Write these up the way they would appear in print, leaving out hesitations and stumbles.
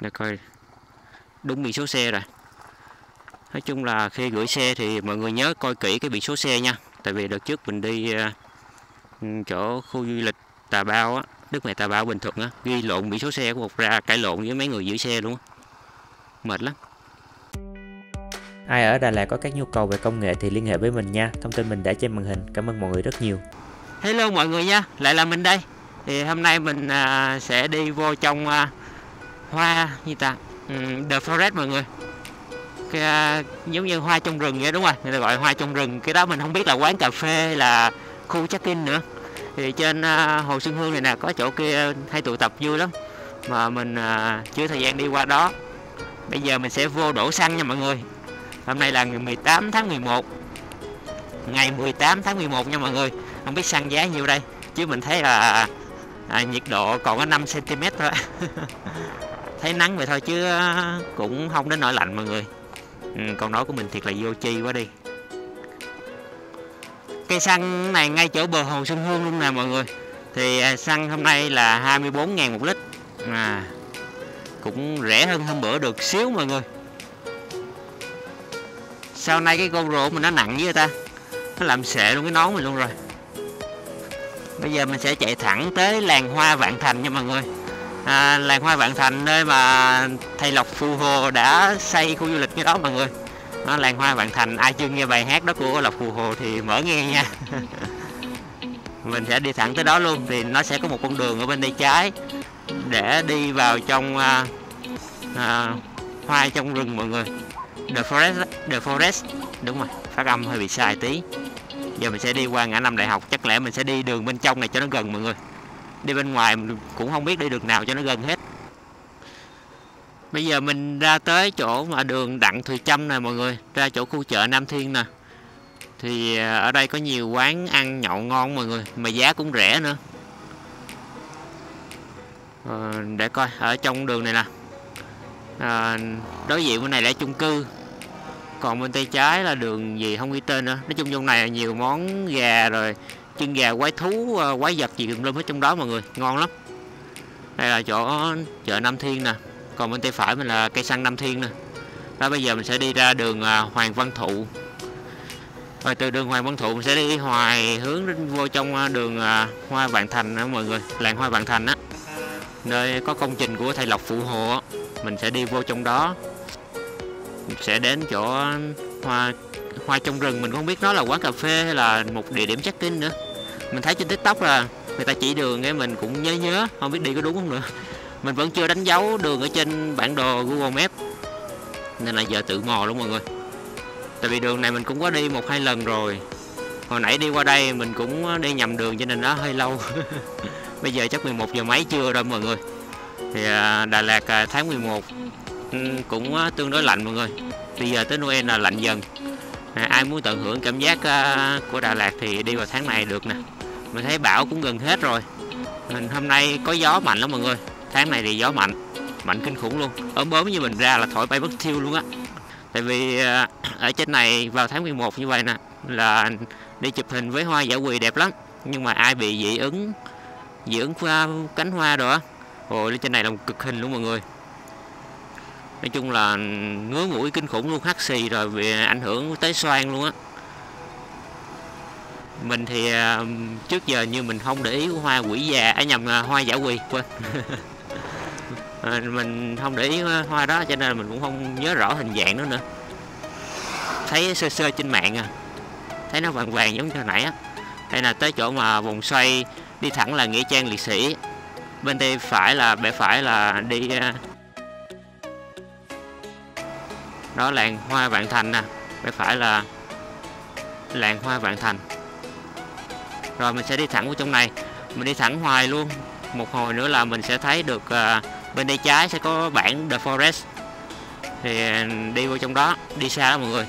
Để coi đúng biển số xe rồi. Nói chung là khi gửi xe thì mọi người nhớ coi kỹ cái biển số xe nha. Tại vì đợt trước mình đi chỗ khu du lịch Tà Bao á, Đức Mẹ Tà Bao Bình Thuận á, ghi lộn biển số xe của một ra cãi lộn với mấy người giữ xe luôn á. Mệt lắm. Ai ở Đà Lạt có các nhu cầu về công nghệ thì liên hệ với mình nha. Thông tin mình để trên màn hình. Cảm ơn mọi người rất nhiều. Hello mọi người nha, lại là mình đây. Thì hôm nay mình sẽ đi vô trong hoa như ta The Forest mọi người. Cái, giống như hoa trong rừng vậy, đúng rồi, người ta gọi hoa trong rừng. Cái đó mình không biết là quán cà phê hay là khu check-in nữa. Thì trên Hồ Xuân Hương này nè, có chỗ kia hay tụ tập vui lắm, mà mình chưa thời gian đi qua đó. Bây giờ mình sẽ vô đổ xăng nha mọi người. Hôm nay là ngày 18 tháng 11, ngày 18 tháng 11 nha mọi người. Không biết xăng giá nhiêu đây, chứ mình thấy là nhiệt độ còn có 5 cm thôi. Thấy nắng vậy thôi chứ cũng không đến nỗi lạnh mọi người. Còn nói của mình thiệt là vô tri quá đi. Cây xăng này ngay chỗ bờ Hồ Xuân Hương luôn nè mọi người. Thì xăng hôm nay là 24.000 một lít, cũng rẻ hơn hôm bữa được xíu mọi người. Sau nay cái GoPro mình nó nặng với ta, nó làm xệ luôn cái nón mình luôn rồi. Bây giờ mình sẽ chạy thẳng tới làng hoa Vạn Thành nha mọi người. Làng hoa Vạn Thành nơi mà thầy Lộc Phù Hồ đã xây khu du lịch cái đó mọi người. Làng hoa Vạn Thành, ai chưa nghe bài hát đó của Lộc Phù Hồ thì mở nghe nha. Mình sẽ đi thẳng tới đó luôn. Thì nó sẽ có một con đường ở bên tay trái để đi vào trong hoa trong rừng mọi người. The Forest, đúng rồi, phát âm hơi bị sai tí. Giờ mình sẽ đi qua ngã năm Đại Học, chắc lẽ mình sẽ đi đường bên trong này cho nó gần mọi người. Đi bên ngoài mình cũng không biết đi đường nào cho nó gần hết. Bây giờ mình ra tới chỗ mà đường Đặng Thùy Trâm nè mọi người, ra chỗ khu chợ Nam Thiên nè. Thì ở đây có nhiều quán ăn nhậu ngon mọi người, mà giá cũng rẻ nữa. Để coi ở trong đường này nè, đối diện bên này là chung cư, còn bên tay trái là đường gì không ghi tên nữa. Nói chung trong này là nhiều món gà rồi chân gà, quái thú, quái vật gì tùm lum hết trong đó mọi người, ngon lắm. Đây là chỗ chợ Nam Thiên nè, còn bên tay phải mình là cây xăng Nam Thiên nè. Đó, bây giờ mình sẽ đi ra đường Hoàng Văn Thụ. Rồi từ đường Hoàng Văn Thụ mình sẽ đi hoài hướng vô trong đường Hoa Vạn Thành đó mọi người, làng Hoa Vạn Thành á, nơi có công trình của thầy Lộc Phụ Hồ á. Mình sẽ đi vô trong đó, mình sẽ đến chỗ hoa trong rừng. Mình không biết nó là quán cà phê hay là một địa điểm check-in nữa. Mình thấy trên TikTok là người ta chỉ đường, cái mình cũng nhớ không biết đi có đúng không nữa. Mình vẫn chưa đánh dấu đường ở trên bản đồ Google Maps, nên là giờ tự mò luôn mọi người. Tại vì đường này mình cũng có đi 1-2 lần rồi. Hồi nãy đi qua đây mình cũng đi nhầm đường cho nên nó hơi lâu. Bây giờ chắc 11 giờ mấy trưa rồi mọi người. Thì Đà Lạt tháng 11 cũng tương đối lạnh mọi người. Bây giờ tới Noel là lạnh dần. Ai muốn tận hưởng cảm giác của Đà Lạt thì đi vào tháng này được nè. Mình thấy bão cũng gần hết rồi. Hôm nay có gió mạnh lắm mọi người. Tháng này thì gió mạnh kinh khủng luôn. Ốm như mình ra là thổi bay mất tiêu luôn á. Tại vì ở trên này vào tháng 11 như vậy nè, là đi chụp hình với hoa dã quỳ đẹp lắm. Nhưng mà ai bị dị ứng cánh hoa rồi á, ôi lên trên này là một cực hình luôn mọi người. Nói chung là ngứa mũi kinh khủng luôn, hắt xì rồi bị ảnh hưởng tới xoang luôn á. Mình thì trước giờ như mình không để ý hoa quỷ già, hoa dã quỳ, quên. Mình không để ý hoa đó cho nên là mình cũng không nhớ rõ hình dạng nữa. Thấy sơ sơ trên mạng thấy nó vàng vàng giống như hồi nãy á. Đây là tới chỗ mà vòng xoay đi thẳng là nghĩa trang liệt sĩ, bên tay phải là bẻ phải là đi đó làng Hoa Vạn Thành nè, bẻ phải là làng Hoa Vạn Thành. Rồi mình sẽ đi thẳng vào trong này, mình đi thẳng hoài luôn. Một hồi nữa là mình sẽ thấy được bên tay trái sẽ có bảng The Forest. Thì đi vô trong đó, đi xa đó mọi người.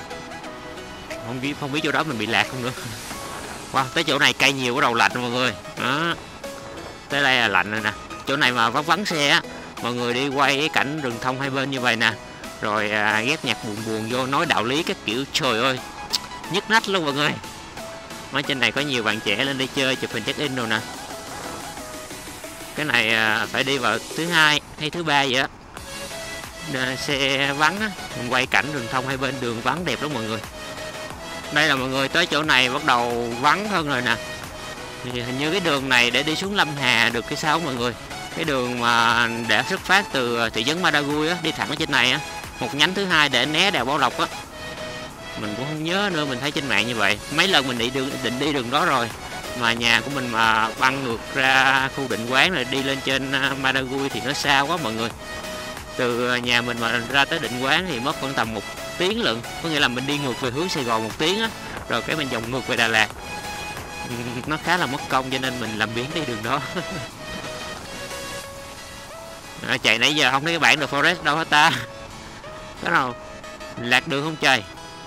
Không biết chỗ đó mình bị lạc không nữa. Wow, tới chỗ này cây nhiều, có đầu lạnh mọi người. Đó. Tới đây là lạnh rồi nè. Chỗ này mà vắng xe á, mọi người đi quay cái cảnh rừng thông hai bên như vậy nè, rồi ghép nhạc buồn vô nói đạo lý các kiểu, trời ơi, nhức nách luôn mọi người. Ở trên này có nhiều bạn trẻ lên đây chơi chụp hình check in rồi nè. Cái này phải đi vào thứ hai hay thứ ba vậy á. xe vắng á, mình quay cảnh rừng thông hai bên đường vắng đẹp lắm mọi người. Đây là mọi người tới chỗ này bắt đầu vắng hơn rồi nè. Thì hình như cái đường này để đi xuống Lâm Hà được cái sao mọi người. Cái đường mà để xuất phát từ thị trấn Madagui á, đi thẳng ở trên này á, một nhánh thứ hai để né đèo Bảo Lộc á. Mình cũng không nhớ nữa, mình thấy trên mạng như vậy. Mấy lần mình định đi đường đó rồi, mà nhà của mình mà băng ngược ra khu định quán rồi đi lên trên Madagui thì nó xa quá mọi người. Từ nhà mình mà ra tới định quán thì mất khoảng tầm 1 tiếng lận, có nghĩa là mình đi ngược về hướng Sài Gòn 1 tiếng á, rồi cái mình vòng ngược về Đà Lạt. Nó khá là mất công cho nên mình làm biến đi đường đó. Chạy nãy giờ không thấy cái bảng The Forest đâu hết ta. Có nào lạc đường không trời.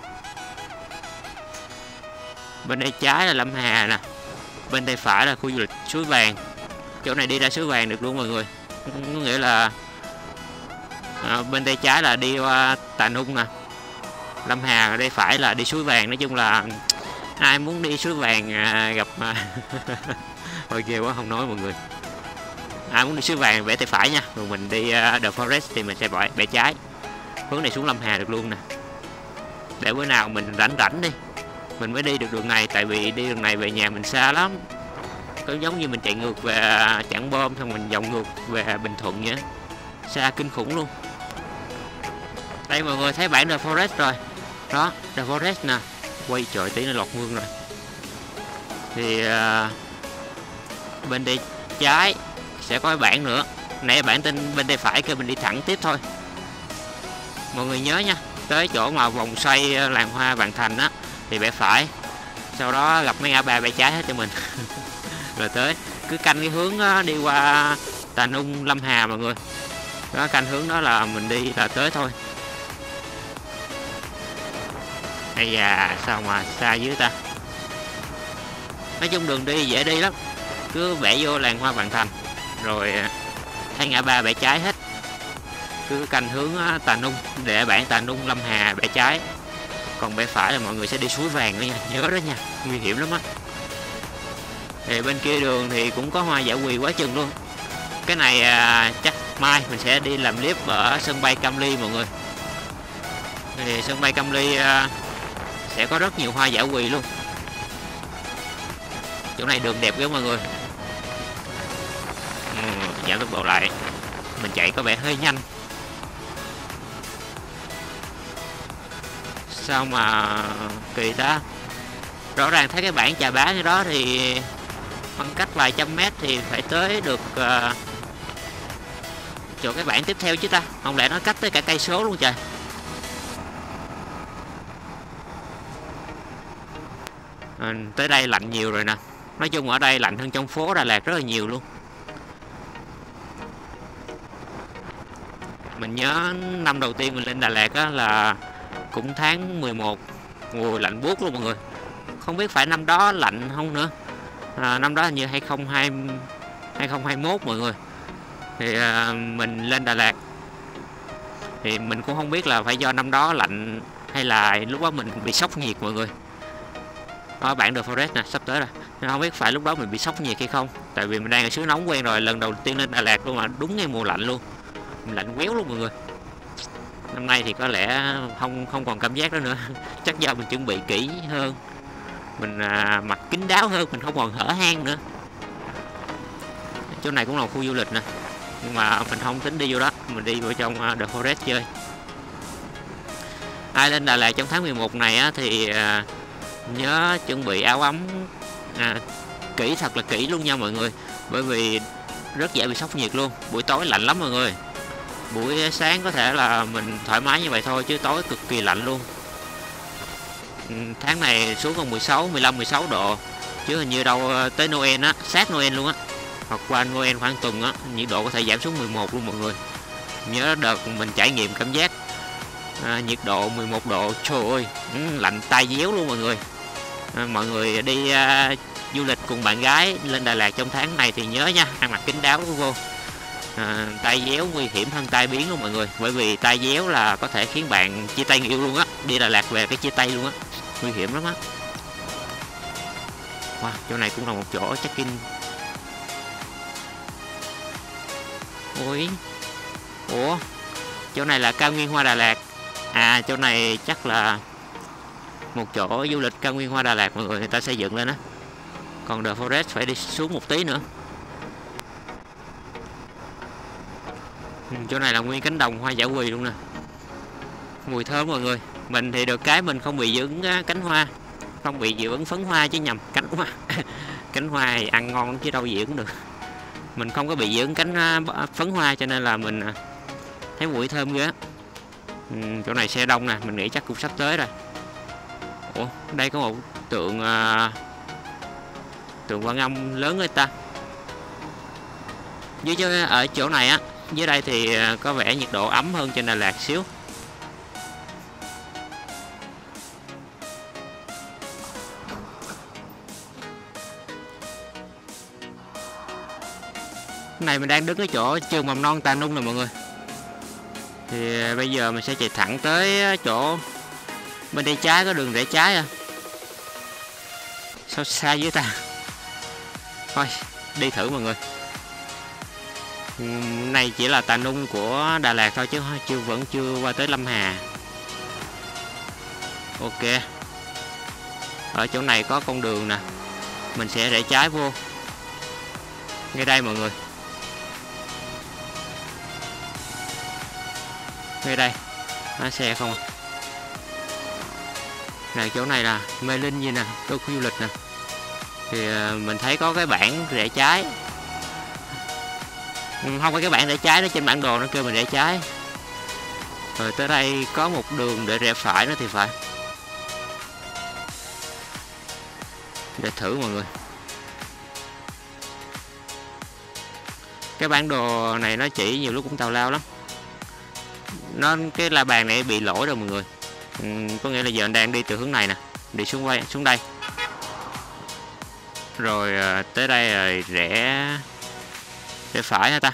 Bên đây trái là Lâm Hà nè, bên tay phải là khu du lịch Suối Vàng. Chỗ này đi ra Suối Vàng được luôn mọi người. Có nghĩa là bên tay trái là đi qua Tà Nung nè, Lâm Hà, ở đây phải là đi Suối Vàng. Nói chung là ai muốn đi Suối Vàng gặp thôi ghê quá không nói mọi người. Ai muốn đi Suối Vàng vẽ tay phải nha, rồi mình đi The Forest thì mình sẽ bẻ trái, hướng này xuống Lâm Hà được luôn nè. Để bữa nào mình rảnh đi mình mới đi được đường này, tại vì đi đường này về nhà mình xa lắm. Có giống như mình chạy ngược về Trảng Bom xong mình vòng ngược về Bình Thuận vậy, xa kinh khủng luôn. Đây mọi người thấy bảng The Forest rồi đó, The Forest nè. Quay trời tí nó lọt mương rồi. Thì bên đây trái sẽ có cái bảng nữa. Nãy bảng tên bên tay phải kia mình đi thẳng tiếp thôi. Mọi người nhớ nha, tới chỗ mà vòng xoay làng hoa Vạn Thành á thì bẻ phải, sau đó gặp mấy ngã ba bẻ trái hết cho mình. Rồi tới cứ canh cái hướng đó, đi qua Tà Nung Lâm Hà mọi người. Đó, canh hướng đó là mình đi là tới thôi. Ây da, sao mà xa dưới ta. Nói chung đường đi dễ đi lắm, cứ bẻ vô làng hoa Vạn Thành rồi thấy ngã ba bẻ trái hết. Cứ canh hướng Tà Nung để bảng Tà Nung Lâm Hà bẻ trái, còn bẻ phải là mọi người sẽ đi Suối Vàng đó nha, nhớ đó nha, nguy hiểm lắm á. Thì bên kia đường thì cũng có hoa dã quỳ quá chừng luôn. Cái này chắc mai mình sẽ đi làm clip ở sân bay Cam Ly mọi người. Thì sân bay Cam Ly sẽ có rất nhiều hoa dã quỳ luôn. Chỗ này đường đẹp ghê mọi người. Giảm tốc độ lại, mình chạy có vẻ hơi nhanh. Sao mà kỳ ta. Rõ ràng thấy cái bảng Chà Bá như đó thì khoảng cách vài trăm mét thì phải tới được chỗ cái bảng tiếp theo chứ ta. Không lẽ nó cách tới cả cây số luôn trời. Tới đây lạnh nhiều rồi nè. Nói chung ở đây lạnh hơn trong phố Đà Lạt rất là nhiều luôn. Mình nhớ năm đầu tiên mình lên Đà Lạt á là cũng tháng 11, mùa lạnh buốt luôn mọi người. Không biết phải năm đó lạnh không nữa. Năm đó hình như 2021 mọi người. Thì mình lên Đà Lạt thì mình cũng không biết là phải do năm đó lạnh hay là lúc đó mình bị sốc nhiệt mọi người. Đó, bảng The Forest nè, sắp tới rồi. Nên không biết phải lúc đó mình bị sốc nhiệt hay không. Tại vì mình đang ở xứ nóng quen rồi, lần đầu tiên lên Đà Lạt luôn mà đúng ngay mùa lạnh luôn. Mình lạnh quéo luôn mọi người. Năm nay thì có lẽ không còn cảm giác đó nữa. Chắc do mình chuẩn bị kỹ hơn, mình mặc kín đáo hơn, mình không còn hở hang nữa. Chỗ này cũng là một khu du lịch nè, nhưng mà mình không tính đi vô đó, mình đi vào trong The Forest chơi. Ai lên Đà Lạt trong tháng 11 này á, thì nhớ chuẩn bị áo ấm kỹ, thật là kỹ luôn nha mọi người. Bởi vì rất dễ bị sốc nhiệt luôn. Buổi tối lạnh lắm mọi người. Buổi sáng có thể là mình thoải mái như vậy thôi, chứ tối cực kỳ lạnh luôn. Tháng này xuống còn 15, 16 độ. Chứ hình như đâu tới Noel á, sát Noel luôn á, hoặc qua Noel khoảng tuần á, nhiệt độ có thể giảm xuống 11 luôn mọi người. Nhớ đợt mình trải nghiệm cảm giác nhiệt độ 11 độ, trời ơi, lạnh tai déo luôn mọi người. Mọi người đi du lịch cùng bạn gái lên Đà Lạt trong tháng này thì nhớ nha, ăn mặc kín đáo vô. Tai déo nguy hiểm hơn tai biến luôn mọi người. Bởi vì tai déo là có thể khiến bạn chia tay người yêu luôn á. Đi Đà Lạt về cái chia tay luôn á, nguy hiểm lắm á. Wow, chỗ này cũng là một chỗ check-in. Ôi, ủa, Chỗ này là cao nguyên hoa Đà Lạt. À, chỗ này chắc là một chỗ du lịch cao nguyên hoa Đà Lạt mọi người ta xây dựng lên á. Còn The Forest phải đi xuống một tí nữa. Chỗ này là nguyên cánh đồng hoa dã quỳ luôn nè. Mùi thơm mọi người. Mình thì được cái mình không bị dị ứng cánh hoa, không bị dị ứng phấn hoa chứ nhầm, cánh hoa. Cánh hoa thì ăn ngon lắm chứ đâu dị ứng được. Mình không có bị dị ứng phấn hoa cho nên là mình thấy mùi thơm ghê. Chỗ này xe đông nè, mình nghĩ chắc cũng sắp tới rồi. Ủa, đây có một tượng Quan Âm lớn người ta. Ở chỗ này á, dưới đây thì có vẻ nhiệt độ ấm hơn trên Đà Lạt xíu. Này mình đang đứng ở chỗ trường mầm non Tà Nung nè mọi người. Thì bây giờ mình sẽ chạy thẳng tới chỗ bên đây trái có đường rẽ trái à. Sao xa dưới ta. Thôi đi thử mọi người. Này chỉ là Tà Nung của Đà Lạt thôi chứ vẫn chưa qua tới Lâm Hà. Ok. Ở chỗ này có con đường nè, mình sẽ rẽ trái vô ngay đây mọi người. Ngay đây lái xe không à. Này chỗ này là Mê Linh gì nè, đô khu du lịch nè. Thì mình thấy có cái bảng rẽ trái. Không có cái bảng rẽ trái đó, trên bản đồ nó kêu mình rẽ trái. Rồi tới đây có một đường để rẽ phải nữa thì phải. Để thử mọi người. Cái bản đồ này nó chỉ nhiều lúc cũng tào lao lắm. Cái la bàn này bị lỗi rồi mọi người. Có nghĩa là giờ anh đang đi từ hướng này nè, đi xuống đây. Rồi tới đây rồi rẽ phải hả ta.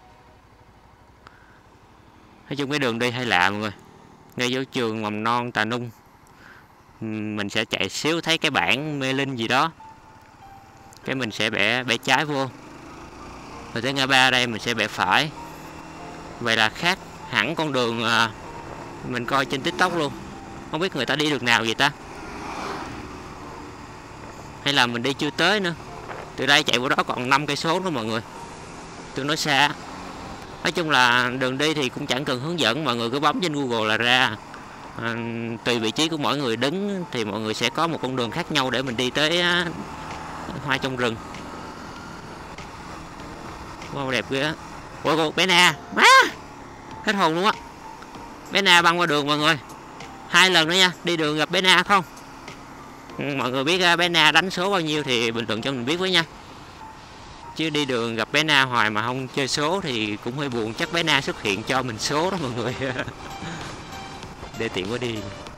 Nói chung cái đường đi hơi lạ mọi người. Ngay chỗ trường mầm non Tà Nung. Mình sẽ chạy xíu thấy cái bảng Mê Linh gì đó. Cái mình sẽ bẻ trái vô. Rồi tới ngã ba đây mình sẽ bẻ phải. Vậy là khác hẳn con đường mình coi trên TikTok luôn. Không biết người ta đi được nào vậy ta. Hay là mình đi chưa tới nữa. Từ đây chạy vô đó còn 5 cây số nữa mọi người. Tương đối xa. Nói chung là đường đi thì cũng chẳng cần hướng dẫn, mọi người cứ bấm trên Google là ra. Tùy vị trí của mỗi người đứng thì mọi người sẽ có một con đường khác nhau để mình đi tới hoa trong rừng. Wow, đẹp ghê á. Ủa bé Na má, hết hồn luôn á. Bé Na băng qua đường mọi người 2 lần nữa nha. Đi đường gặp bé Na không? Mọi người biết bé Na đánh số bao nhiêu thì bình luận cho mình biết với nha. Chứ đi đường gặp bé Na hoài mà không chơi số thì cũng hơi buồn. Chắc bé Na xuất hiện cho mình số đó mọi người. Để tiện quá đi.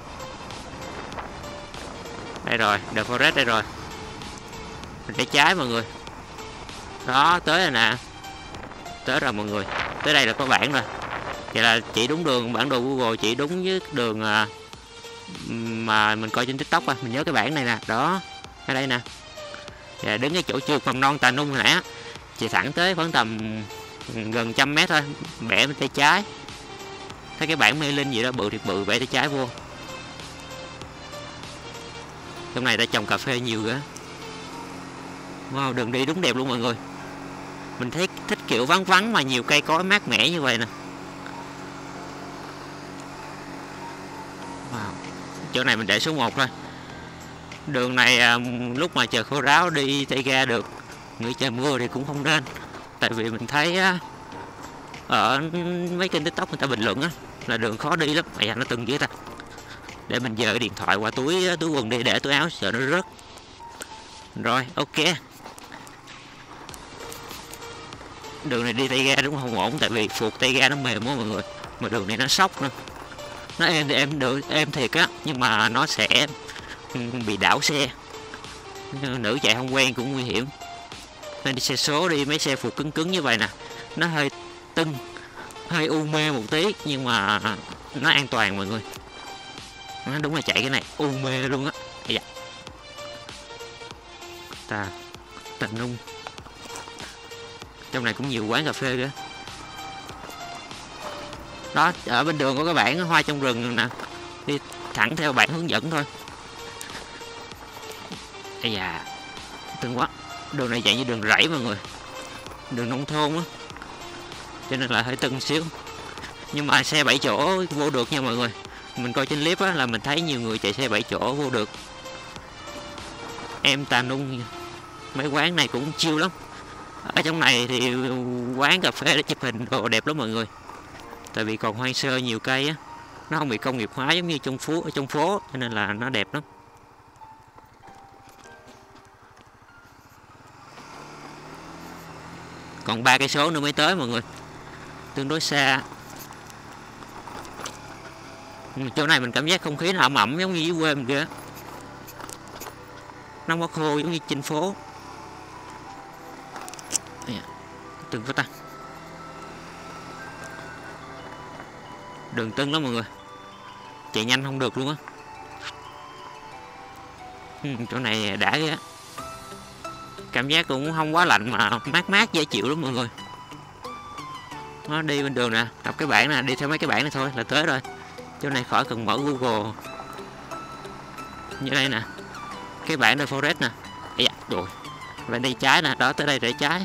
Đây rồi, The Forest đây rồi. Mình rẽ trái mọi người. Đó, tới rồi nè. Tới rồi mọi người. Tới đây là có bảng rồi. Vậy là chỉ đúng đường, bản đồ Google chỉ đúng với đường mà mình coi trên TikTok à. Mình nhớ cái bảng này nè. Đó, ở đây nè. Và đứng cái chỗ trường mầm non Tà Nung hồi nãy á. Chạy thẳng tới khoảng tầm gần 100 mét thôi. Bẻ bên tay trái. Thấy cái bảng Mê Linh gì đó bự thiệt bự, bẻ tay trái vô. Trong này ta trồng cà phê nhiều quá. Wow, đường đi đúng đẹp luôn mọi người. Mình thấy thích kiểu vắng vắng mà nhiều cây cối mát mẻ như vậy nè. Wow. Chỗ này mình để số 1 thôi. Đường này lúc mà trời khô ráo đi tay ga được. Nghĩ trời mưa thì cũng không nên. Tại vì mình thấy ở mấy kênh TikTok người ta bình luận á là đường khó đi lắm. Mày nó từng dưới ta. Để mình dời cái điện thoại qua túi quần đi, để túi áo sợ nó rớt. Rồi, ok. Đường này đi tay ga đúng không ổn, tại vì phuộc tay ga nó mềm quá mọi người. Mà đường này nó sóc nữa. Nó êm thì êm thiệt á, nhưng mà nó sẽ bị đảo xe. Nữ chạy không quen cũng nguy hiểm. Nên đi xe số đi, mấy xe phuộc cứng như vậy nè, nó hơi tưng, hơi u mê một tí, nhưng mà nó an toàn mọi người. Nó đúng là chạy cái này u mê luôn á. Dạ. Tà Nung. Trong này cũng nhiều quán cà phê kìa. Đó, ở bên đường có cái bảng hoa trong rừng nè, đi thẳng theo bảng hướng dẫn thôi. Ây da, tương quá. Đường này chạy như đường rẫy mọi người, đường nông thôn á, cho nên là hơi tưng xíu. Nhưng mà xe 7 chỗ vô được nha mọi người. Mình coi trên clip á là mình thấy nhiều người chạy xe 7 chỗ vô được. Em Tà Nung, mấy quán này cũng chill lắm. Ở trong này thì quán cà phê để chụp hình đồ đẹp lắm mọi người. Tại vì còn hoang sơ nhiều cây á, nó không bị công nghiệp hóa giống như trong phố cho nên là nó đẹp lắm. Còn 3 cây số nữa mới tới mọi người, tương đối xa. Chỗ này mình cảm giác không khí nó ẩm ẩm giống như dưới quê mình kia, nó không có khô giống như trên phố. Từng có ta, đường tưng lắm mọi người, chạy nhanh không được luôn á. Chỗ này đã ghê, cảm giác cũng không quá lạnh mà mát mát dễ chịu lắm mọi người. Nó đi bên đường nè, đọc cái bảng nè, đi theo mấy cái bảng này thôi là tới rồi. Chỗ này khỏi cần mở Google. Như đây nè, cái bảng The Forest nè. Ây da, rồi bên đây trái nè, đó tới đây để trái.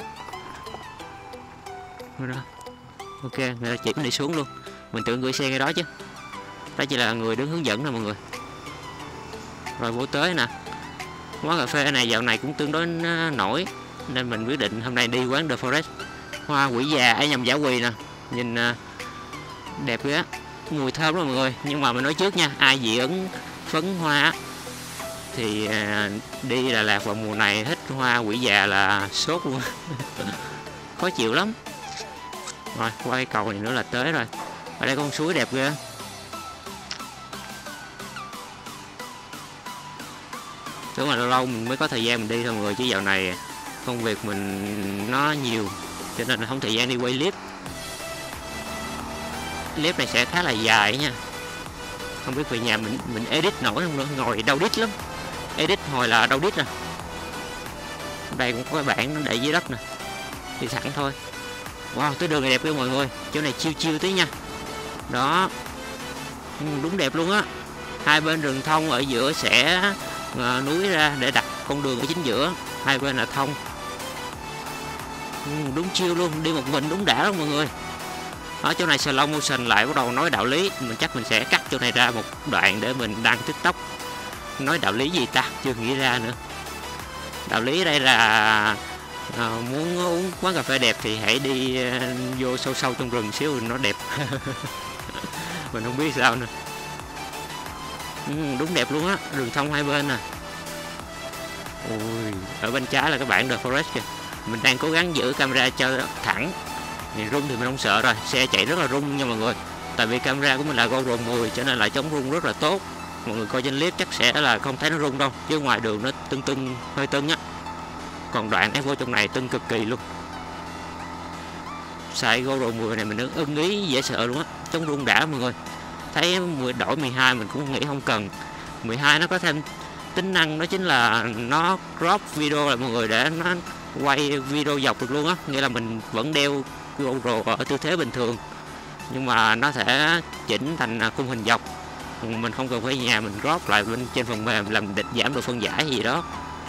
Đó. Ok, người ta chỉ mình đi xuống luôn. Mình tưởng gửi xe ngay đó chứ. Đó chỉ là người đứng hướng dẫn nè mọi người. Rồi vô tới nè. Quán cà phê này dạo này cũng tương đối nổi, nên mình quyết định hôm nay đi quán The Forest. Hoa quỷ già ấy nhầm giả quỳ nè, nhìn đẹp ghê á, mùi thơm lắm mọi người. Nhưng mà mình nói trước nha, ai dị ứng phấn hoa thì đi Đà Lạt vào mùa này thích hoa quỷ già là sốt luôn. Khó chịu lắm. Rồi qua cái cầu này nữa là tới rồi. Ở đây con suối đẹp ghê. Đúng là lâu lâu mình mới có thời gian mình đi thôi mọi người, chứ dạo này công việc mình nó nhiều cho nên là không thời gian đi quay clip. Clip này sẽ khá là dài nha, không biết về nhà mình edit nổi không nữa, ngồi đau đít lắm, edit hồi là đau đít nè. Đây cũng có cái bảng nó để dưới đất nè, đi thẳng thôi. Wow, cái đường này đẹp ghê mọi người, chỗ này chiêu chiêu tí nha. Đó, đúng đẹp luôn á. Hai bên rừng thông, ở giữa sẽ núi ra để đặt con đường ở chính giữa, hai bên là thông. Đúng chiêu luôn, đi một mình đúng đã lắm mọi người. Ở chỗ này slow motion lại bắt đầu nói đạo lý, chắc mình sẽ cắt chỗ này ra một đoạn để mình đăng TikTok. Nói đạo lý gì ta, chưa nghĩ ra nữa. Đạo lý ở đây là muốn uống quán cà phê đẹp thì hãy đi vô sâu sâu trong rừng xíu nó đẹp. Mình không biết sao nữa. Đúng đẹp luôn á, rừng thông hai bên nè. Ôi, ở bên trái là cái bảng The Forest kìa. Mình đang cố gắng giữ camera cho thẳng. Thì rung thì mình không sợ rồi, xe chạy rất là rung nha mọi người. Tại vì camera của mình là GoPro 10 cho nên là chống rung rất là tốt. Mọi người coi trên clip chắc sẽ là không thấy nó rung đâu, chứ ngoài đường nó tưng hơi tưng á. Còn đoạn ép vô trong này tưng cực kỳ luôn. Xài GoPro 10 này mình ưng ý dễ sợ luôn á, chống rung đã mọi người. Thấy đổi 12 mình cũng nghĩ không cần. 12 nó có thêm tính năng đó chính là nó crop video là mọi người, để nó quay video dọc được luôn á, nghĩa là mình vẫn đeo GoPro ở tư thế bình thường nhưng mà nó sẽ chỉnh thành khung hình dọc, mình không cần phải nhà mình crop lại bên trên phần mềm làm giảm độ phân giải gì đó.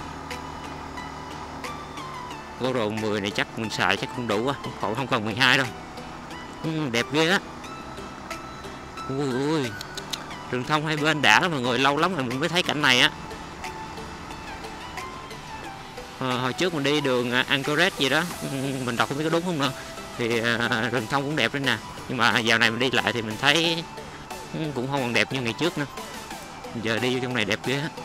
GoPro 10 này chắc mình xài chắc cũng đủ á, không cần 12 đâu. Đẹp ghê á. Ui, rừng thông hai bên đã lắm mọi người, lâu lắm rồi mình mới thấy cảnh này á. Hồi trước mình đi đường Anchorage gì đó, mình đọc không biết có đúng không nữa, thì rừng thông cũng đẹp đấy nè. Nhưng mà dạo này mình đi lại thì mình thấy cũng không còn đẹp như ngày trước nữa. Giờ đi vô trong này đẹp ghê á.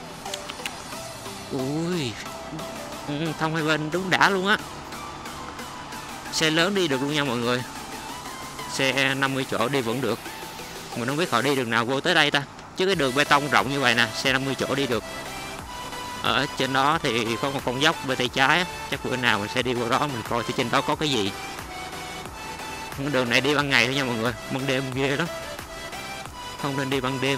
Ui, thông hai bên đúng đã luôn á. Xe lớn đi được luôn nha mọi người, xe 50 chỗ đi vẫn được. Mình không biết họ đi đường nào vô tới đây ta, chứ cái đường bê tông rộng như vậy nè, xe 50 chỗ đi được. Ở trên đó thì có một con dốc bên tay trái á, chắc bữa nào mình sẽ đi qua đó mình coi thì trên đó có cái gì. Đường này đi ban ngày thôi nha mọi người, ban đêm ghê lắm, không nên đi ban đêm.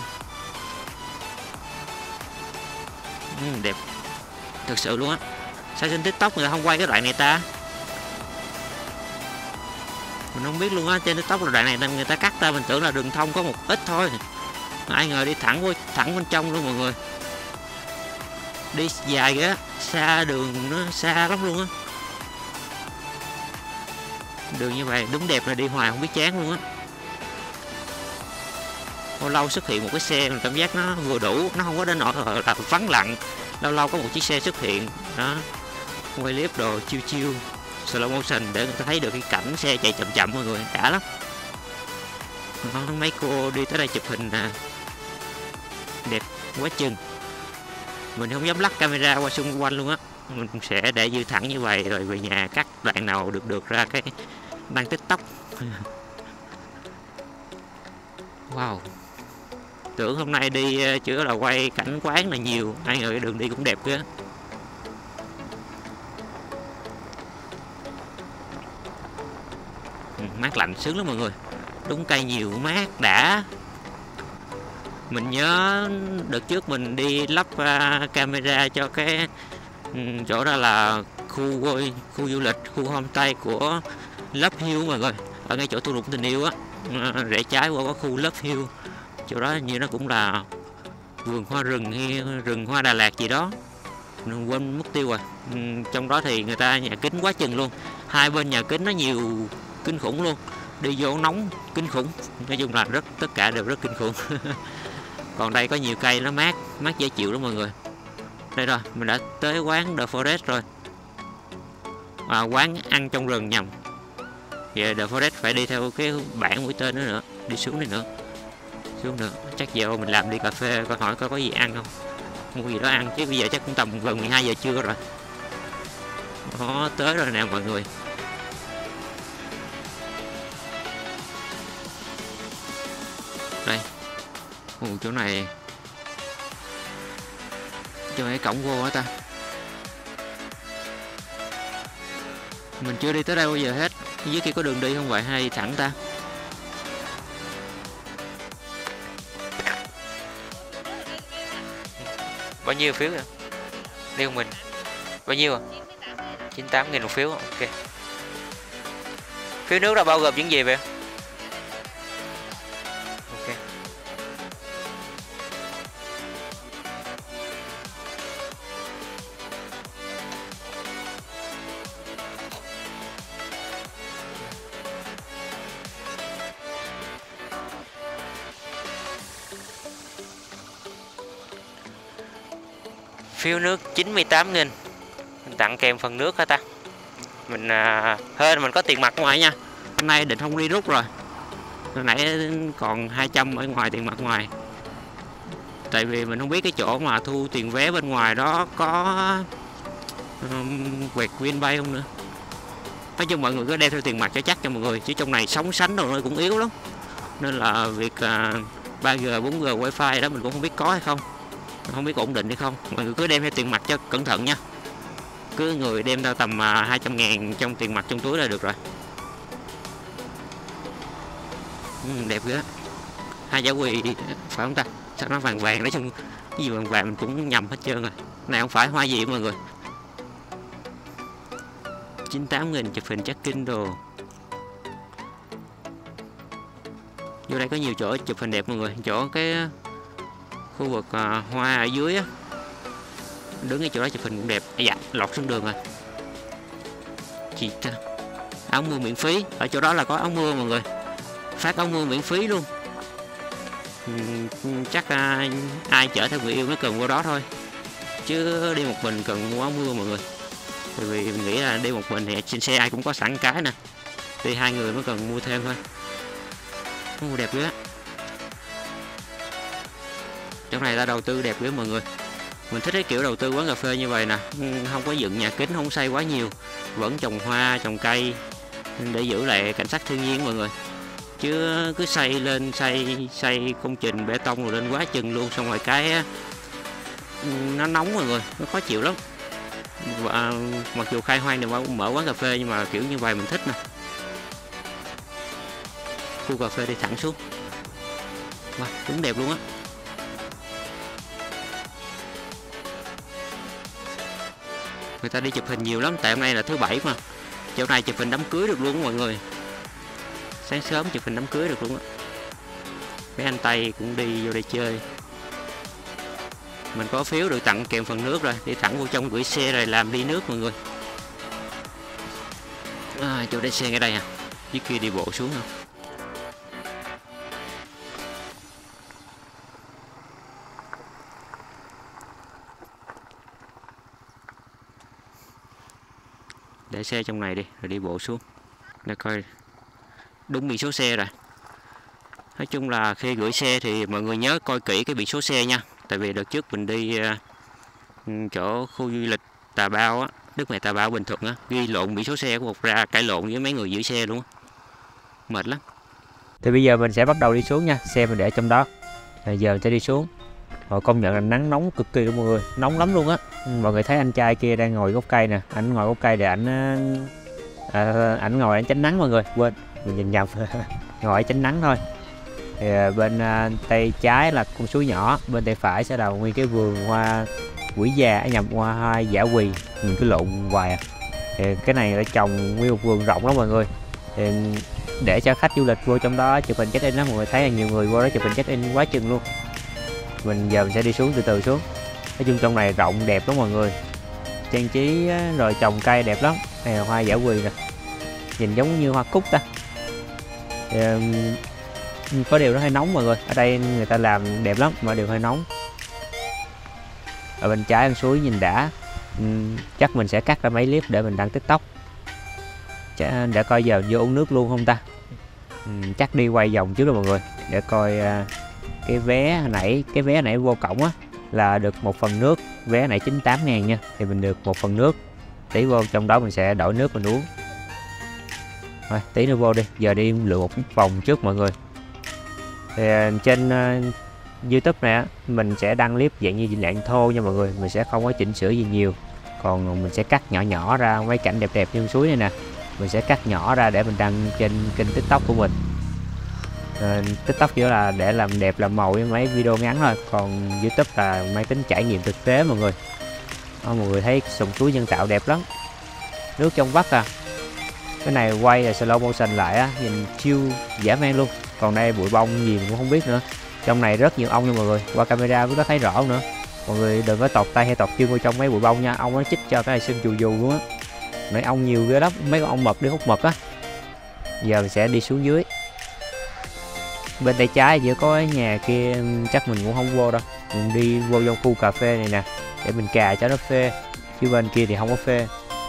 Đẹp thực sự luôn á. Sao trên TikTok người ta không quay cái đoạn này ta? Mình không biết luôn á, trên TikTok là đoạn này người ta cắt ra, mình tưởng là đường thông có một ít thôi, ai ngờ đi thẳng bên trong luôn mọi người. Đi dài kìa, xa đường nó xa lắm luôn á. Đường như vậy đúng đẹp là đi hoài không biết chán luôn á. Lâu lâu xuất hiện một cái xe mình cảm giác nó vừa đủ, nó không có đến nỗi là vắng lặng. Lâu lâu có một chiếc xe xuất hiện đó, quay clip đồ chiêu chiêu slow motion để người ta thấy được cái cảnh xe chạy chậm chậm mọi người, đã lắm. Đó, mấy cô đi tới đây chụp hình nè, đẹp quá chừng. Mình không dám lắc camera qua xung quanh luôn á, mình sẽ để dư thẳng như vậy rồi về nhà cắt đoạn nào được ra cái đăng TikTok. Wow, tưởng hôm nay đi chỉ là quay cảnh quán là nhiều, ai ngờ cái đường đi cũng đẹp kìa. Mát lạnh sướng lắm mọi người, đúng cây nhiều mát đã. Mình nhớ đợt trước mình đi lắp camera cho cái chỗ đó là khu du lịch, khu homestay của Love Hill mọi người, ở ngay chỗ thung lũng tình yêu á, rẽ trái qua có khu Love Hill. Chỗ đó như nó cũng là vườn hoa rừng hay rừng hoa Đà Lạt gì đó, mình quên mất tiêu rồi. Trong đó thì người ta nhà kính quá chừng luôn, hai bên nhà kính nó nhiều kinh khủng luôn, đi vô nóng kinh khủng, nói chung là tất cả đều rất kinh khủng. Còn đây có nhiều cây nó mát dễ chịu đó mọi người. Đây rồi, mình đã tới quán The Forest rồi, quán ăn trong rừng nhầm. Về The Forest phải đi theo cái bảng mũi tên nữa, đi xuống này nữa, xuống nữa. Chắc giờ mình làm đi cà phê coi hỏi có gì ăn không, mua gì đó ăn chứ bây giờ chắc cũng tầm gần 12 giờ trưa rồi. Đó, tới rồi nè mọi người. Đây, chỗ này cổng vô hả ta? Mình chưa đi tới đây bao giờ hết. Dưới kia có đường đi không vậy hay đi thẳng ta? Bao nhiêu phiếu nè? Đi cùng mình. Bao nhiêu à? 98.000 một phiếu. Ok. Phiếu nước là bao gồm những gì vậy? Ok. Phiếu nước 98.000, mình tặng kèm phần nước hả ta? Mình hên mình có tiền mặt ngoài nha. Hôm nay định không đi rút rồi. Hồi nãy còn 200 ở ngoài tiền mặt ngoài. Tại vì mình không biết cái chỗ mà thu tiền vé bên ngoài đó có quẹt Vinpay không nữa. Nói chung mọi người cứ đem theo tiền mặt cho chắc cho mọi người, chứ trong này sóng sánh đồ nó cũng yếu lắm. Nên là việc 3G, 4G wifi đó mình cũng không biết có hay không, không biết ổn định hay không. Mọi người cứ đem theo tiền mặt cho cẩn thận nha. Cứ người đem ra tầm 200.000 trong tiền mặt trong túi là được rồi. Đẹp ghê. Hai giả quỳ phải không ta? Sao nó vàng vàng, nói chung cái gì vàng vàng mình cũng nhầm hết trơn rồi. Này không phải hoa gì mọi người. 98.000 chụp hình check-in đồ. Vô đây có nhiều chỗ chụp hình đẹp mọi người. Chỗ cái khu vực hoa ở dưới á, đứng cái chỗ đó chụp hình cũng đẹp. Dạ, lọt xuống đường rồi. Chị ta, áo mưa miễn phí. Ở chỗ đó là có áo mưa mọi người, phát áo mưa miễn phí luôn. Chắc ai chở theo người yêu mới cần qua đó thôi, chứ đi một mình cần mua áo mưa mọi người. Tại vì mình nghĩ là đi một mình thì trên xe ai cũng có sẵn cái nè, đi hai người mới cần mua thêm thôi. Mua đẹp quá. Chỗ này là đầu tư đẹp quá mọi người. Mình thích cái kiểu đầu tư quán cà phê như vậy nè, không có dựng nhà kính, không xây quá nhiều, vẫn trồng hoa trồng cây để giữ lại cảnh sắc thiên nhiên mọi người. Chứ cứ xây lên xây công trình bê tông rồi lên quá chừng luôn, xong rồi cái nó nóng mọi người, nó khó chịu lắm. Và mặc dù khai hoang thì mở quán cà phê nhưng mà kiểu như vậy mình thích nè. Khu cà phê đi thẳng xuống. Wow, đúng đẹp luôn á. Người ta đi chụp hình nhiều lắm, tại hôm nay là thứ bảy mà. Chỗ này chụp hình đám cưới được luôn mọi người. sáng sớm chụp hình đám cưới được luôn á. Mấy anh Tây cũng đi vô đây chơi. Mình có phiếu được tặng kèm phần nước rồi, đi thẳng vô trong gửi xe rồi làm ly nước mọi người. Chỗ để xe ở đây à, dưới kia đi bộ xuống không. Để xe trong này đi rồi đi bộ xuống để coi đúng biển số xe rồi. Nói chung là khi gửi xe thì mọi người nhớ coi kỹ cái biển số xe nha. Tại vì đợt trước mình đi chỗ khu du lịch Tà Bao á, Đức Mẹ Tà Bao Bình Thuận á, ghi lộn biển số xe của một ra cãi lộn với mấy người giữ xe luôn á. Mệt lắm. Thì bây giờ mình sẽ bắt đầu đi xuống nha, xe mình để trong đó. Rồi giờ mình sẽ đi xuống. Rồi công nhận là nắng nóng cực kỳ luôn mọi người, nóng lắm luôn á. Mọi người thấy anh trai kia đang ngồi gốc cây nè, ảnh ngồi gốc cây để ảnh ngồi ảnh tránh nắng mọi người, quên mình nhìn nhầm. Ngồi để tránh nắng thôi. Thì bên tay trái là con suối nhỏ, bên tay phải sẽ là nguyên cái vườn hoa quỷ già, nhầm hoa dã quỳ, mình cứ lộn hoài à. Thì cái này là trồng nguyên một vườn rộng lắm mọi người. Thì để cho khách du lịch vô trong đó chụp hình check in đó, mọi người thấy là nhiều người vô đó chụp hình check in quá chừng luôn. Giờ mình sẽ đi xuống từ từ xuống. Nói chung trong này rộng đẹp lắm mọi người, trang trí rồi trồng cây đẹp lắm. Này là hoa dã quỳ nè, nhìn giống như hoa cúc ta. Có điều nó hơi nóng mọi người, ở đây người ta làm đẹp lắm mà điều hơi nóng. Ở bên trái con suối nhìn đã. Chắc mình sẽ cắt ra mấy clip để mình đăng TikTok để coi giờ vô uống nước luôn không ta. Chắc đi quay vòng trước đó mọi người để coi cái vé hồi nãy vô cổng á là được một phần nước, vé này 98.000 nha, thì mình được một phần nước. Tí vô trong đó mình sẽ đổi nước mình uống. Rồi tí nữa vô đi, giờ đi lượn một vòng trước mọi người. Thì trên YouTube này mình sẽ đăng clip dạng như dạng thô nha mọi người, mình sẽ không có chỉnh sửa gì nhiều. Còn mình sẽ cắt nhỏ nhỏ ra mấy cảnh đẹp đẹp như suối này nè, mình sẽ cắt nhỏ ra để mình đăng trên kênh TikTok của mình. TikTok chỉ là để làm đẹp làm màu với mấy video ngắn thôi, còn YouTube là máy tính trải nghiệm thực tế mọi người. Mọi người thấy sông suối nhân tạo đẹp lắm, nước trong vắt à. Cái này quay là slow motion lại á, nhìn chill dã man luôn. Còn đây bụi bông gì mình cũng không biết nữa. Trong này rất nhiều ong nha mọi người, qua camera cũng có thấy rõ nữa. Mọi người đừng có tọt tay hay tọt chân vô trong mấy bụi bông nha, ong nó chích cho cái này sưng chù dù luôn á. Mấy ong nhiều ghê lắm, mấy con ong mật đi hút mật á. Giờ mình sẽ đi xuống dưới. Bên tay trái giữa có cái nhà kia chắc mình cũng không vô đâu, mình đi vô trong khu cà phê này nè để mình cà cho nó phê, chứ bên kia thì không có phê.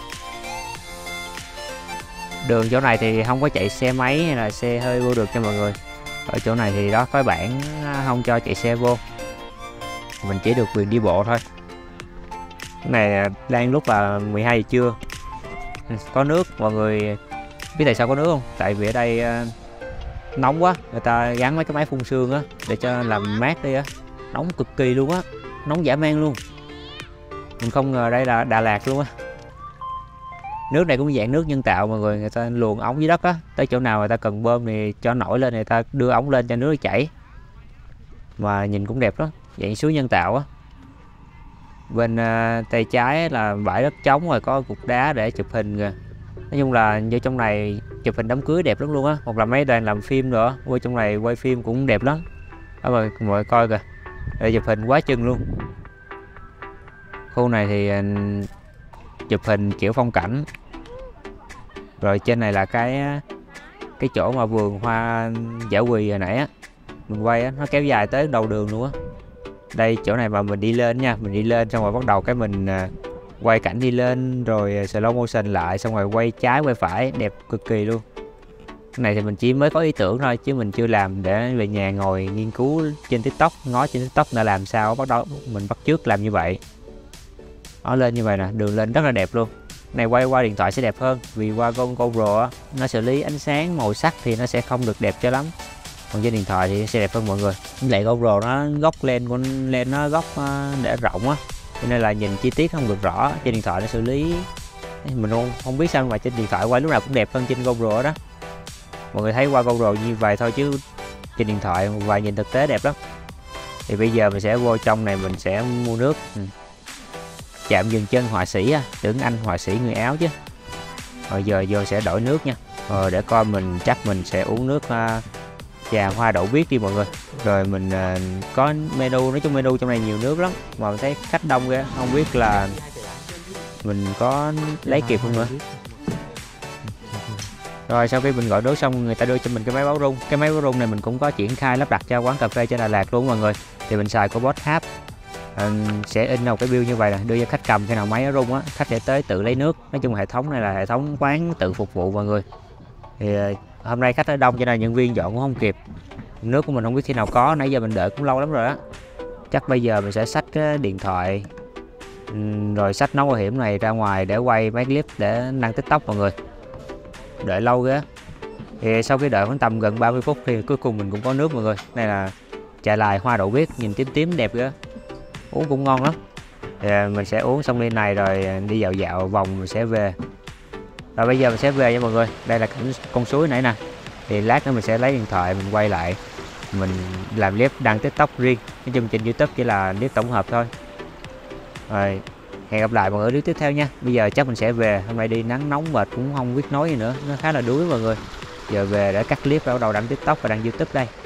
Đường chỗ này thì không có chạy xe máy hay là xe hơi vô được cho mọi người. Ở chỗ này thì đó có bản không cho chạy xe vô, mình chỉ được quyền đi bộ thôi. Cái này đang lúc là 12 giờ trưa. Có nước mọi người biết tại sao có nước không? Tại vì ở đây nóng quá, người ta gắn mấy cái máy phun sương á để cho làm mát đi á. Nóng cực kỳ luôn á, nóng dã man luôn. Mình không ngờ đây là Đà Lạt luôn á. Nước này cũng dạng nước nhân tạo mọi người, người ta luồn ống dưới đất á, tới chỗ nào người ta cần bơm thì cho nổi lên, người ta đưa ống lên cho nước chảy. Mà nhìn cũng đẹp đó, dạng suối nhân tạo á. Bên tay trái là bãi đất trống rồi có cục đá để chụp hình kìa. Nói chung là như trong này chụp hình đám cưới đẹp lắm luôn á, hoặc là mấy đoàn làm phim nữa, qua trong này quay phim cũng đẹp lắm. Đó mọi người coi kìa, để chụp hình quá chừng luôn. Khu này thì chụp hình kiểu phong cảnh. Rồi trên này là cái chỗ mà vườn hoa dã quỳ hồi nãy á, mình quay á, nó kéo dài tới đầu đường luôn á. Đây chỗ này mà mình đi lên nha, mình đi lên xong rồi bắt đầu cái mình quay cảnh đi lên rồi slow motion lại, xong rồi quay trái quay phải, đẹp cực kỳ luôn. Cái này thì mình chỉ mới có ý tưởng thôi chứ mình chưa làm, để về nhà ngồi nghiên cứu trên TikTok, ngó trên TikTok là làm sao, bắt đầu mình bắt chước làm như vậy. Nó lên như vậy nè, đường lên rất là đẹp luôn. Này quay qua điện thoại sẽ đẹp hơn, vì qua con GoPro á, nó xử lý ánh sáng màu sắc thì nó sẽ không được đẹp cho lắm. Còn trên điện thoại thì sẽ đẹp hơn mọi người. Với lại GoPro nó góc lên nó góc để rộng á, cho nên là nhìn chi tiết không được rõ. Trên điện thoại nó xử lý mình không biết sao mà trên điện thoại quay lúc nào cũng đẹp hơn trên GoPro đó. Mọi người thấy qua GoPro như vậy thôi chứ trên điện thoại và nhìn thực tế đẹp lắm. Thì bây giờ mình sẽ vô trong này, mình sẽ mua nước. Chạm dừng chân họa sĩ á, tưởng anh họa sĩ người Áo chứ. Rồi giờ vô sẽ đổi nước nha. Để coi mình chắc mình sẽ uống nước trà hoa đậu biếc đi mọi người. Rồi mình có menu, nói chung menu trong này nhiều nước lắm mà mình thấy khách đông ghê, không biết là mình có lấy kịp không nữa. Rồi sau khi mình gọi nước xong, người ta đưa cho mình cái máy báo rung. Cái máy báo rung này mình cũng có triển khai lắp đặt cho quán cà phê trên Đà Lạt luôn mọi người. Thì mình xài của Boss app, sẽ in một cái bill như vậy nè, đưa cho khách cầm, khi nào máy nó rung á, khách sẽ tới tự lấy nước. Nói chung hệ thống này là hệ thống quán tự phục vụ mọi người. Thì hôm nay khách ở đông cho nên nhân viên dọn cũng không kịp. Nước của mình không biết khi nào có, nãy giờ mình đợi cũng lâu lắm rồi á. Chắc bây giờ mình sẽ xách cái điện thoại rồi xách nón bảo hiểm này ra ngoài để quay mấy clip để đăng TikTok mọi người. Đợi lâu ghê. Thì sau khi đợi khoảng tầm gần 30 phút thì cuối cùng mình cũng có nước mọi người. Này là trà lài hoa đậu biếc, nhìn tím tím đẹp ghê, uống cũng ngon lắm. Thì mình sẽ uống xong ly này rồi đi dạo dạo vòng mình sẽ về. Rồi bây giờ mình sẽ về nha mọi người. Đây là cảnh con suối nãy nè. Thì lát nữa mình sẽ lấy điện thoại mình quay lại, mình làm clip đăng TikTok riêng. Nói chung trên YouTube chỉ là clip tổng hợp thôi. Rồi hẹn gặp lại mọi người ở clip tiếp theo nha. Bây giờ chắc mình sẽ về, hôm nay đi nắng nóng mệt cũng không biết nói gì nữa, nó khá là đuối mọi người. Giờ về để cắt clip và bắt đầu đăng TikTok và đăng YouTube đây.